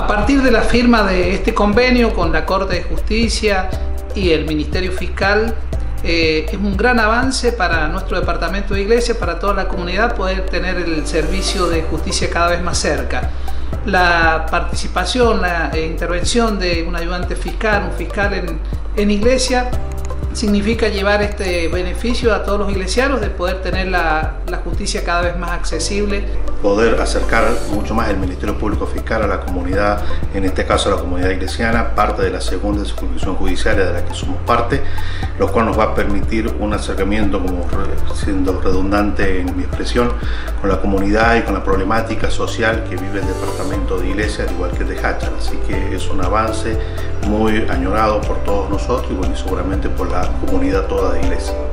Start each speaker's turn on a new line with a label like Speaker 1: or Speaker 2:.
Speaker 1: partir de la firma de este convenio con la Corte de Justicia y el Ministerio Fiscal, es un gran avance para nuestro departamento de Iglesias, para toda la comunidad, poder tener el servicio de justicia cada vez más cerca. La participación, la intervención de un ayudante fiscal, un fiscal en Iglesia, significa llevar este beneficio a todos los iglesianos de poder tener la justicia cada vez más accesible.
Speaker 2: Poder acercar mucho más el Ministerio Público Fiscal a la comunidad, en este caso a la comunidad iglesiana, parte de la segunda circunscripción judicial de la que somos parte, lo cual nos va a permitir un acercamiento, como siendo redundante en mi expresión, con la comunidad y con la problemática social que vive el departamento de Iglesia, al igual que el de Jáchal. Así que es un avance muy añorado por todos nosotros y bueno, seguramente por la comunidad toda de Iglesia.